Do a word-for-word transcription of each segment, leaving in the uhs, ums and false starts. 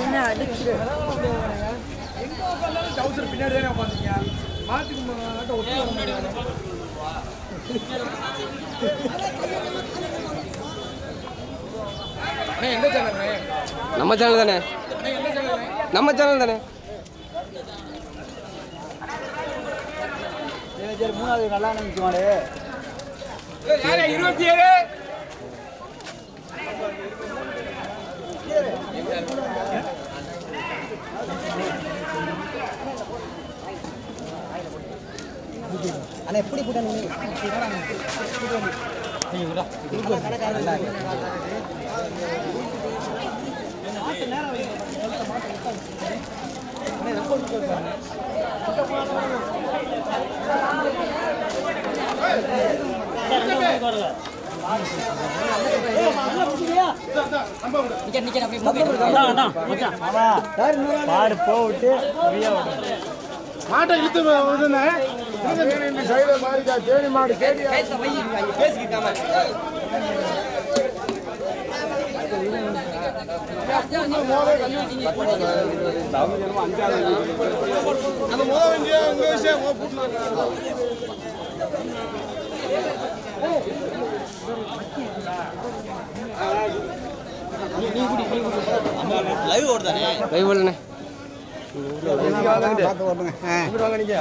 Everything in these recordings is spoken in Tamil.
நம்ம சேனல் தானே நம்ம சேனல் தானே மூணாவது நல்லா நினைச்சுவாடே இருபத்தி ஏழு அண்ணா எப்படி போட்டா மாடு போட்டு மாட்டை இழுத்து சைடு மாறிக்கா தேனி மாடு தேடி பேசிக்காம அந்த முத வேண்டிய உங்க விஷயம் லைவ் ஓடுதானே லைவ் ஓடுனே பார்த்து ஓடுங்க வாங்க நீங்க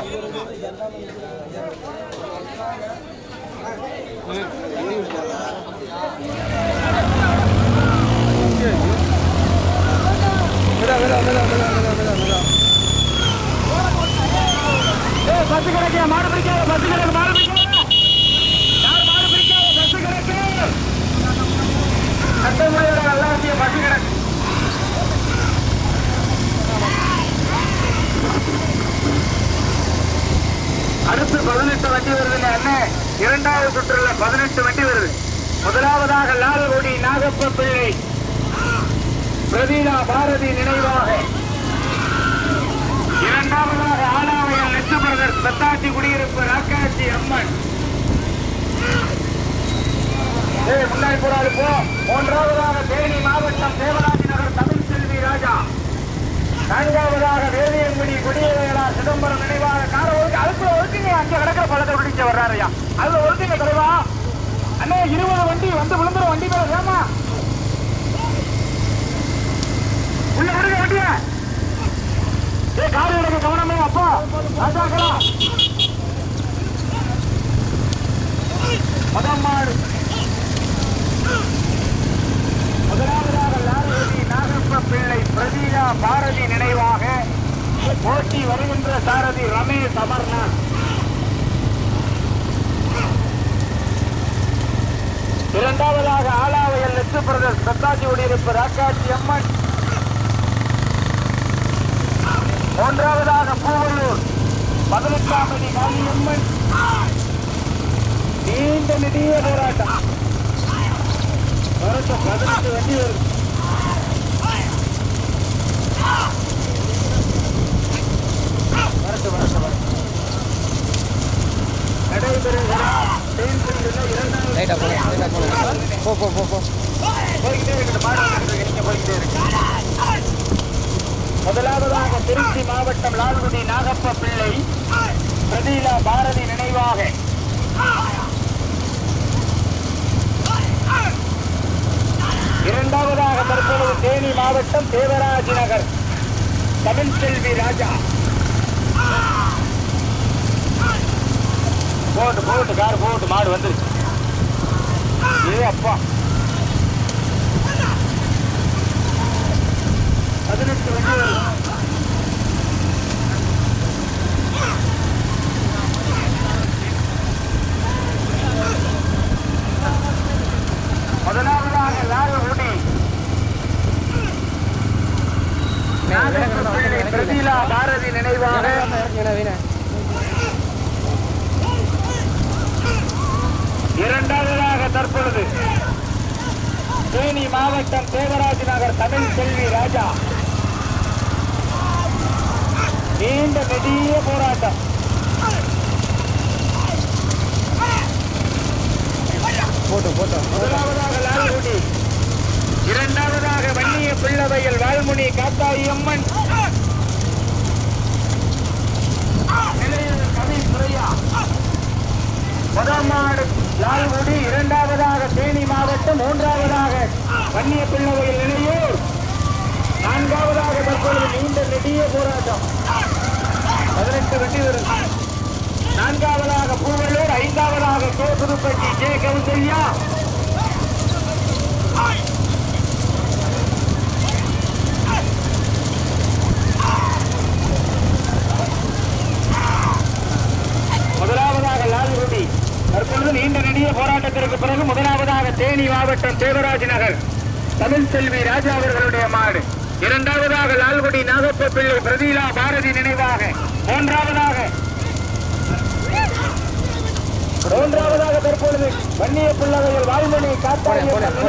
பஸ் கிடைக்க மாடு பிடிக்காத பஸ் கிடைக்க மாடு பிடிக்காத யார் மாடு பிடிக்காத பஸ் கிடைக்க சட்டமுறையோட நல்லாசிய பஸ் கிடக்கு அடுத்து பதினெட்டு வண்டி வருதுங்க அண்ணன் இரண்டாவது சுற்றுல பதினெட்டு வண்டி வருது முதலாவதாக லால்குடி நாகப்ப பிள்ளை பிரவீணா பாரதி நினைவாக இரண்டாவதாக ஆலாவையல் நெச்சு பிரதர்ஸ் பத்தாச்சி குடியிருப்பு ராக்காட்சி அம்மன் முன்னாடி போராடு போ மூன்றாவதாக தேனி மாவட்டம் தேவராஜ நகர் தமிழ் செல்வி ராஜா நான்காவதாக வேதியங்குடி குடியேறா சிதம்பரம் நினைவாக கார ஒழுங்கு அதுக்குள்ள ஒழுக்குங்க அங்க கிடக்கிற பழத்தை பிடிச்ச வர்றாருயா அதுல ஒழுக்குங்க தலைவா அண்ணே இருபது வண்டி வந்து விழுந்துற வண்டி மேல வேமா உள்ள விடுங்க வண்டிய ஏ கார் எடுக்க கவனமே அப்பா ராஜாக்கரா மதம்மாடு முதலாவதாக லால்குடி நாகப்ப பிள்ளை பிரதீலா பாரதி நினைவாக போட்டி வருகின்ற சாரதி ரமேஷ் அமர்நாத் இரண்டாவதாக ஆலாவையல் நெச்சு பிரதர்ஸ் சத்தாஜி குடியிருப்பு ராக்காட்சி அம்மன் மூன்றாவதாக பூவல்லூர் பதினெட்டாம் மணி காளியம்மன் நீண்ட நெடிய போராட்டம் வரட்டும் பதினெட்டு வண்டி வருது வரட்டும் வரட்டும் வரட்டும் நடைபெறுகிற லைட்டா போங்க லைட்டா போங்க போ போ போ போ போய்கிட்டே இருக்கு மாடு நீங்க போய்கிட்டே இருக்கு முதலாவதாக திருச்சி மாவட்டம் லால்குடி நாகப்ப பிள்ளை பிரதீலா பாரதி நினைவாக இரண்டாவதாக தற்பொழுது தேனி மாவட்டம் தேவராஜ நகர் தமிழ் செல்வி ராஜா போட்டு போட்டு கார் போட்டு மாடு வந்துருச்சு ஏ அப்பா பதினெட்டு வண்டி வருது முதலாவதாக லால்குடி பிரதீலா பாரதி நினைவாக இரண்டாவதாக தற்பொழுது தேனி மாவட்டம் தேவராஜ நகர் தமிழ் செல்வி ராஜா நீண்ட நெடிய போராட்டம் போட்டோ போட்டோ முதலாவதாக லால்குடி இரண்டாவதாக வன்னிய பிள்ளவையில் வால்முனி காத்தாயி அம்மன் முதல் மாடு லால்குடி, இரண்டாவதாக தேனி மாவட்டம், மூன்றாவதாக வன்னிய பிள்ளையில் நிலையூர், நான்காவதாக தற்பொழுது நீண்ட நெடிய போராட்டம் பதினெட்டு வெற்றி பெறும், நான்காவதாக பூவலூர், ஐந்தாவதாக கே புதுப்பட்டி ஜே கௌசல்யா, முதலாவதாக லால்குடி. தற்பொழுது நீண்ட நெடிய போராட்டத்திற்கு பிறகு முதலாவதாக தேனி மாவட்டம் தேவராஜ் நகர் தமிழ் செல்வி ராஜா அவர்களுடைய மாடு, இரண்டாவதாக லால்குடி நாகப்ப பிள்ளை பிரதீலா பாரதி நினைவாக, மூன்றாவதாக மூன்றாவதாக தற்பொழுது வன்னிய பிள்ளைகள் வாய்மணி காத்தாடி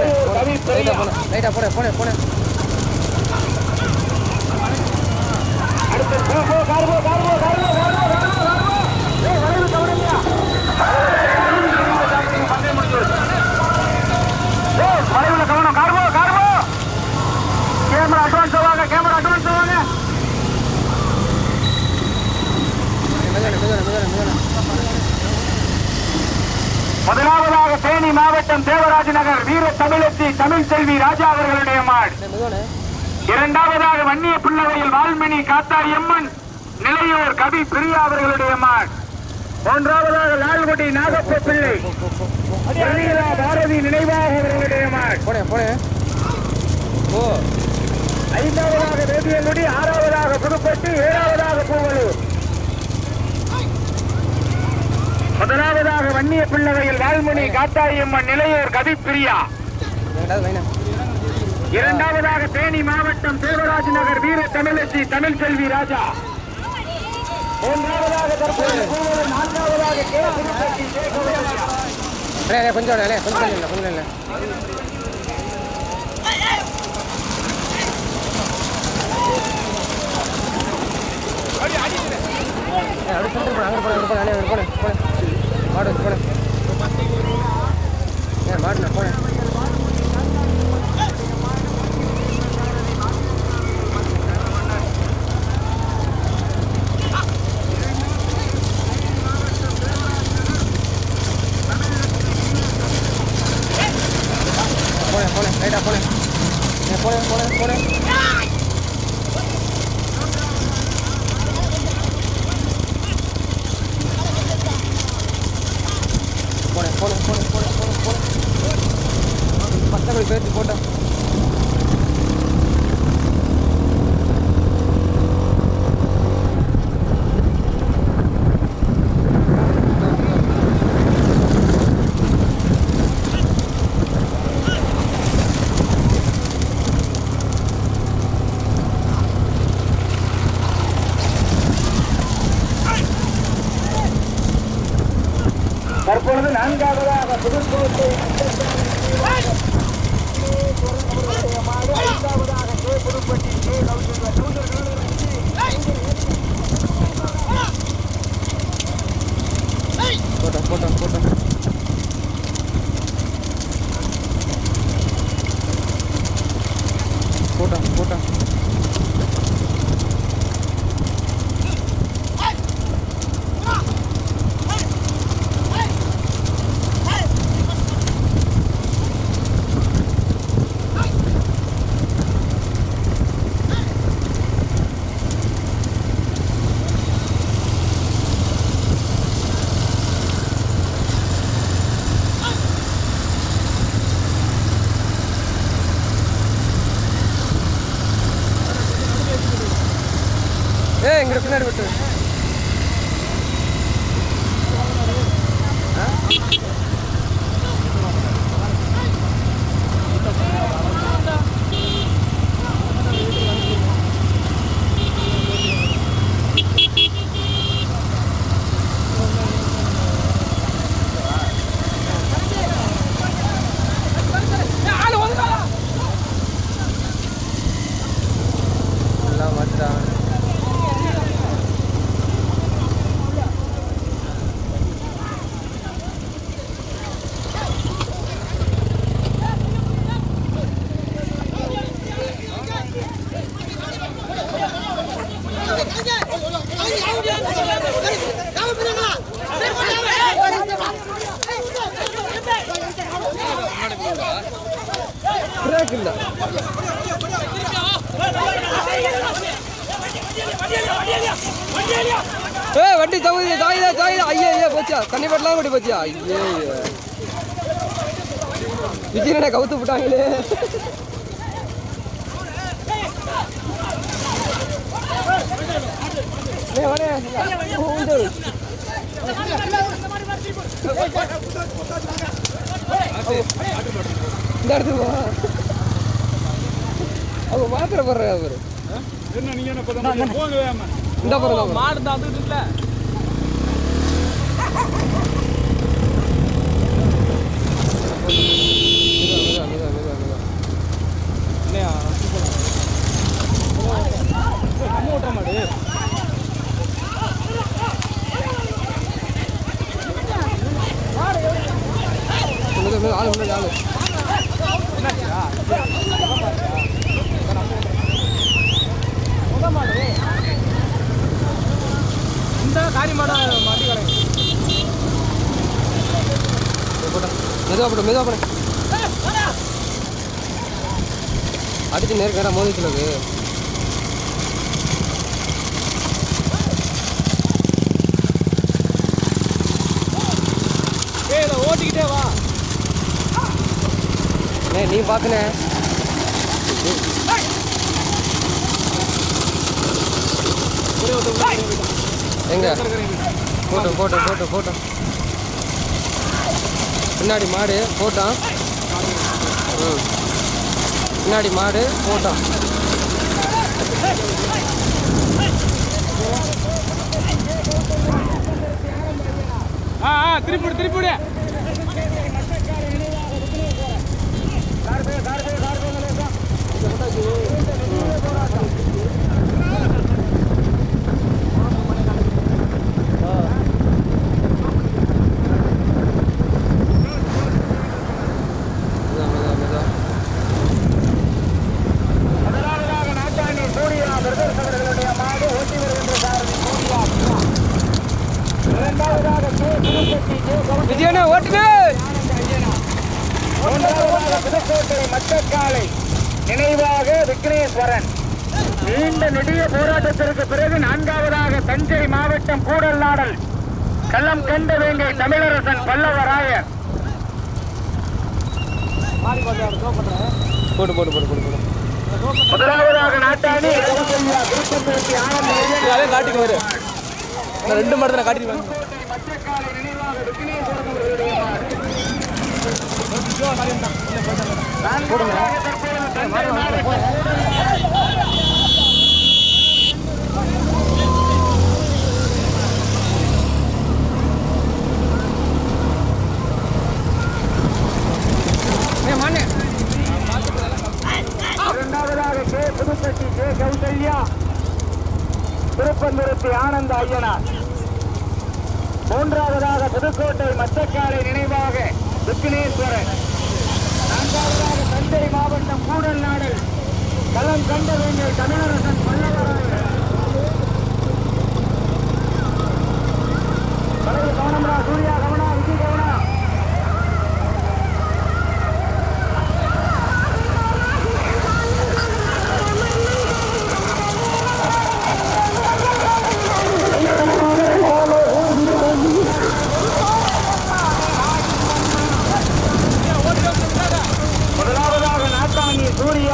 அடுத்து கார்போ கார்போ கார்போ கார்போ வளைவுல கவனம். கார்போ கார்போ கேமரா அட்வான்ஸ் வாங்க, கேமரா அட்வான்ஸ் வாங்க. முதலாவதாக தேனி மாவட்டம் தேவராஜ் நகர் வீர தமிழச்சி தமிழ் செல்வி ராஜா அவர்களுடைய மாடு, இரண்டாவதாக வன்னிய பிள்ளையில் வால்மணி காத்தாடி அம்மன் நிலையூர் கவி பிரியா அவர்களுடைய மாடு, மூன்றாவதாக லால்குடி நாகப்ப பிள்ளை பாரதி நினைவாக அவர்களுடைய மாடு, ஐந்தாவதாக வேதியங்குடி, ஆறாவதாக புதுப்பட்டி, ஏழாவதாக பூவலூர், முதலாவதாக வன்னிய பிள்ளையில் வால்மணி காத்தாயம்மன் நிலையூர் கவி பிரியா, இரண்டாவதாக தேனி மாவட்டம் தேவராஜ் நகர் வீர தமிழச்சி தமிழ் செல்வி ராஜா, மூன்றாவதாக தற்போது பூவலூர், நான்காவதாக கே புதுப்பட்டி ஜே கௌசல்யா. கொஞ்சம் இல்லை கொஞ்சம் இல்லை கொஞ்சம் இல்லை அப்படி சொல்லிட்டு போன அங்கே போன அங்கே போன அங்கே போனேன் போனேன் மாடு வச்சு போனேன் ஏன் மாடு நான் போனேன் போனேன் போனேன் ரைட்டா போனேன் போனேன் போனேன் போனேன் போனேன் போனேன் போனேன் போனேன் போனேன் போனேன் பத்தங்கள் பேர்த்து போட்டேன் தற்பொழுது நான்காவதாக புதுக்கோட்டை, ஐந்தாவதாக கே புதுப்பட்டி ஜே கௌசல்யா. போட்டோம் போட்டோம் போட்டோம் போட்டோம் போட்டோம் ஏய் இங்க பின்னாடி விட்டு எல்லாம் மாட்டுறாங்க. ஏ வண்டி தகுதி தாயுதா தாயுதா ஐயா ஐயா போச்சா தண்ணி பட்டலாம் கூட்டி போச்சியா ஐயே விஜயனை கவுத்து விட்டாங்களே இந்த இடத்துக்கு அவங்க மாத்திர போடுறாங்க அவரு என்ன நீங்க என்ன பண்ணுங்க போங்க இந்த போறோம் மாடு தான் வந்துட்டு இல்ல இல்லையா நம்ம ஓட்ட மாடு ஆளு முன்னாடி ஆளு இந்த காரி மாட மாட்டி கடைங்க மெதுவா போட மெதுவா போட அடிச்சு நேருக்கு நேரம் மோதி சொல்லுது ஏய் ஓட்டிக்கிட்டே வா நீ பாத்துனே எங்க போட்டோம் போட்டோம் போட்டோம் போட்டோம் பின்னாடி மாடு போட்டோம் ம் பின்னாடி மாடு போட்டோம் ஆ ஆ திருப்பி திருப்பி விஜயனா ஓட்டுங்க புதுக்கோட்டை மச்சக்காலை நினைவாக விக்னேஸ்வரன் நீண்ட நெடிய போராட்டத்திற்கு பிறகு நான்காவதாக தஞ்சை மாவட்டம் கூடல் நாடல் களம் கண்ட வேங்கை தமிழரசன் பல்லவராயர் போட்டு போட்டு போட்டு போட்டு போட்டு முதலாவதாக நாட்டாணி அதே காட்டிக்கு வரு ரெண்டு மாடு தான் காட்டிட்டு மச்சக்காலை நினைவாக விக்னேஸ்வரன் அவர்களுடைய மாடு. நான்காவதாக தற்பொழுது தஞ்சை மாவட்டம் இரண்டாவதாக கே புதுப்பட்டி கே கௌசல்யா திருப்பந்துருத்தி ஆனந்த ஐயனார். மூன்றாவதாக புதுக்கோட்டை மச்சக்காலை நினைவாக விக்னேஸ்வரன். நான்காவதாக தஞ்சை மாவட்டம் கூடல் நாடல் களம் கண்ட வேண்டிய தமிழரசன் பல்லவராயர். தலைவர் கவனம்ரா சூர்யா கவனா விஜய் கவனா. முதலாவதாக நாட்டாணி சூர்யா,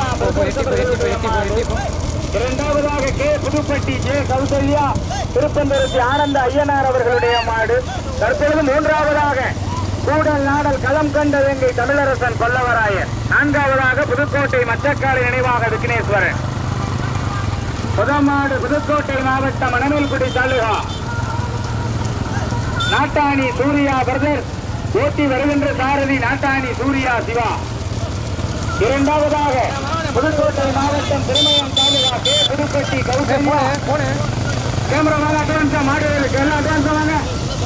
இரண்டாவதாக கே புதுப்பட்டி ஜே கௌசல்யா திருப்பந்தருத்தி ஆனந்த ஐயனார் அவர்களுடைய மாடு. தற்பொழுது மூன்றாவதாக கூடல் நாடல் களம் கண்ட வேங்கை தமிழரசன் பல்லவராயர். நான்காவதாக புதுக்கோட்டை மச்சக்காலை நினைவாக விக்னேஸ்வரன். புதமாடு புதுக்கோட்டை மாவட்டம் மணமேல்குடி தாலுகா நாட்டாணி சூர்யா பிரதர் ஓட்டி வருகின்ற சாரதி நாட்டாணி சூர்யா சிவா. இரண்டாவதாக புதுக்கோட்டை மாவட்டம் திருமயம் தாலுகா கே புதுப்பட்டி கௌசல்யா. கேமரா வாங்க, அட்வான்ஸா மாடுகளுக்கு எல்லாம் அட்வான்ஸா வாங்க.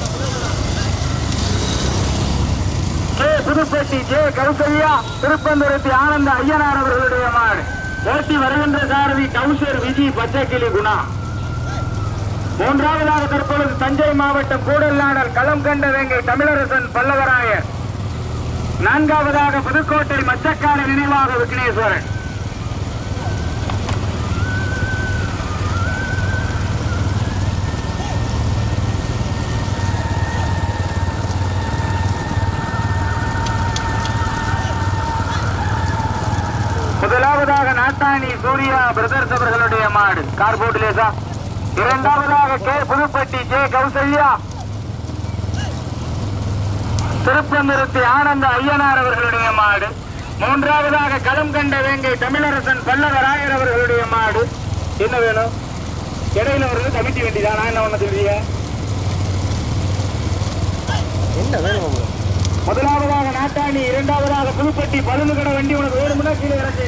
கே புதுப்பட்டி ஜே கௌசல்யா திருப்பந்துருத்தி ஆனந்த ஐயனார் அவர்களுடைய மாடு. ஓட்டி வருகின்ற சாரதி கௌசர் விஜி பச்சைக்கிளி குணா. மூன்றாவதாக தற்பொழுது தஞ்சை மாவட்டம் கூடல் நாடல் களம் கண்ட வேங்கை தமிழரசன் பல்லவராயர். நான்காவதாக புதுக்கோட்டை மச்சக்காலை நினைவாக விக்னேஸ்வரன். நாட்டாணி சூர்யா பிரதர்ஸ் அவர்களுடைய மாடு கார் போட்டு லேசா. இரண்டாவதாக கே புதுப்பட்டி ஜே கௌசல்யா திருப்பந்திருத்தி ஆனந்த ஐயனார் அவர்களுடைய மாடு. மூன்றாவதாக களம் கண்ட வேங்கை தமிழரசன் பல்லவராயர் அவர்களுடைய மாடு. என்ன வேணும் இடையில வருது கமிட்டி வேண்டிதான். நான் என்ன ஒண்ணு சொல்றீங்க என்ன வேணும்? முதலாவதாக நாட்டாணி, இரண்டாவதாக புதுப்பட்டி பழுந்து கடை வண்டி உனக்கு வேணும்னா கீழே இறக்கு.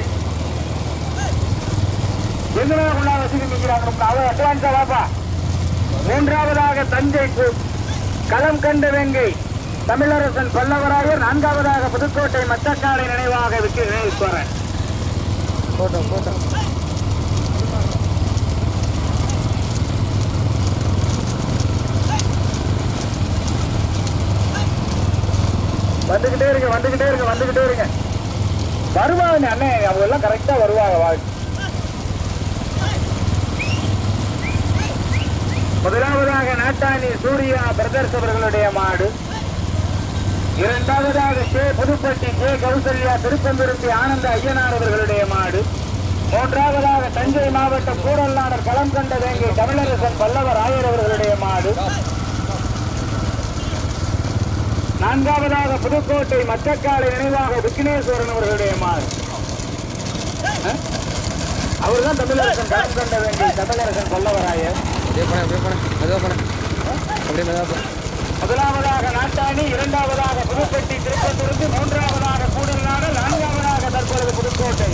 எங்கனா உள்ள வசதி நிற்கிறாங்க அவ அட்வான்ஸா வாப்பா. மூன்றாவதாக தஞ்சை களம் கண்ட வேங்கை தமிழரசன் பல்லவராயர். நான்காவதாக புதுக்கோட்டை மச்சக்காலை நினைவாக விற்கிறேன். போட்டோம் போட்டோம். வந்துகிட்டே இருங்க வந்துகிட்டே இருங்க வந்துகிட்டே இருங்க வருவாங்க அண்ணே. அவங்க எல்லாம் கரெக்டா வருவாங்க. வாழ்க்கை முதலாவதாக நாட்டாணி சூர்யா பிரதர்ஸ் அவர்களுடைய மாடு. இரண்டாவதாக கே புதுப்பட்டி கே கௌசல்யா திருப்பந்திருத்தி ஆனந்த ஐயனார் அவர்களுடைய மாடு. மூன்றாவதாக தஞ்சை மாவட்டம் கூடல்நாடர் களம் கண்ட வேங்கை தமிழரசன் பல்லவர் ஆயர் அவர்களுடைய மாடு. நான்காவதாக புதுக்கோட்டை மச்சக்காலை நினைவாக விக்னேஸ்வரன் அவர்களுடைய மாடு. அவர்தான் தமிழரசன் களம் கண்ட வேங்கை தமிழரசன் பல்லவராயர். முதலாவதாக நாட்டாணி, இரண்டாவதாக புதுப்பட்டி திருப்பத்தூருக்கு, மூன்றாவதாக கூடல்நாடு, நான்காவதாக தற்பொழுது புதுக்கோட்டை.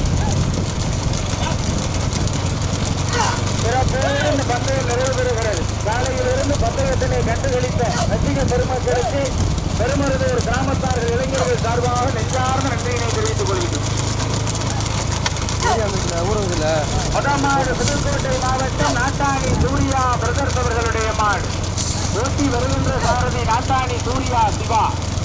சிறப்பு பந்தயம் நிறைவு பெறுகிறது. காலையிலிருந்து பந்தயத்தினை கண்டுகளித்த ரசிக பெருமக்களுக்கு பெருமருதூர் கிராமத்தார்கள் இளைஞர்கள் சார்பாக நெஞ்சார்ந்த நன்றியினை தெரிவித்துக் கொள்கிறோம். முதமாடு புதுக்கோட்டை மாவட்டம் நாட்டாணி சூர்யா பிரதர்ஸ் அவர்களுடைய மாடு. ஓட்டி வருகின்ற சாரதி நாட்டாணி சூர்யா சிவா.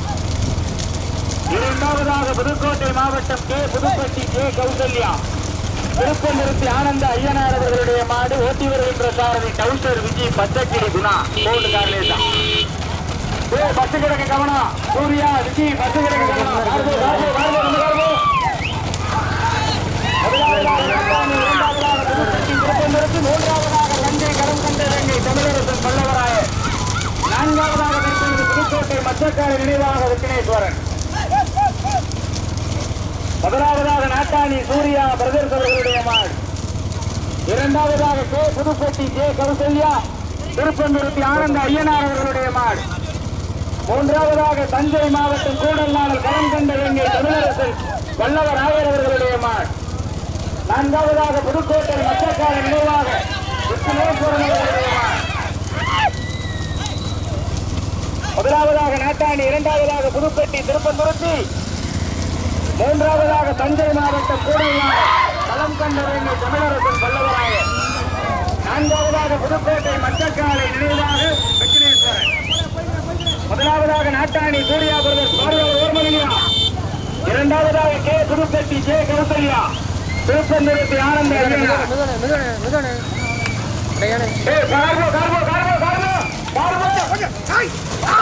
இரண்டாவதாக புதுக்கோட்டை மாவட்டம் கே புதுப்பட்டி கே கௌசல்யா திருப்பந்திருத்தி ஆனந்த ஐயனார் அவர்களுடைய மாடு. ஓட்டி வருகின்ற சாரதி டவுசர் விஜய் பச்சக்கிரி குணா கோல்டு கார்லேசா. பத்து கிடக்கு கவனம் சூர்யா விஜய் பத்து கிடக்கு கவனம். மூன்றாவதாக தஞ்சை களம் கண்ட வேங்கை தமிழரசன் பல்லவராயர். நான்காவதாக தற்பொழுது புதுக்கோட்டை மச்சக்காலை நினைவாக விக்னேஸ்வரன். முதலாவதாக நாட்டாணி சூர்யா பிரதர்ஸ் அவர்களுடைய மாடு. இரண்டாவதாக கே புதுப்பட்டி கே கௌசல்யா திருப்பந்திருத்தி ஆனந்த ஐயனார் அவர்களுடைய மாடு. மூன்றாவதாக தஞ்சை மாவட்டம் கூடல்நாடு களம் கண்ட வேங்கை தமிழரசன் வல்லவர் ஆயர் அவர்களுடைய மாடு. நான்காவதாக புதுக்கோட்டை மச்சக்காலை நினைவாக விக்னேஸ்வரன் அவர்களுடைய மாடு. முதலாவதாக நாட்டாணி, இரண்டாவதாக புதுப்பட்டி திருப்பந்துருத்தி, மூன்றாவதாக தஞ்சை மாவட்டம் கூடல்நாடு களம் கண்ட வேங்கை தமிழரசன் வல்லவராயர். நான்காவதாக புதுக்கோட்டை மச்சக்காலை நினைவாக விக்னேஸ்வரன். முதலாவதாக நாட்டாணி சூர்யா பிரதர்ஸ் ஓர்மலியா. இரண்டாவதாக கே புதுப்பட்டி ஜே கௌசல்யா திருப்பந்திருத்தி ஆனந்த ஐயனார். ஏ கார்போ கார்போ கார்போ கார்போ கார்போ கொஞ்சம்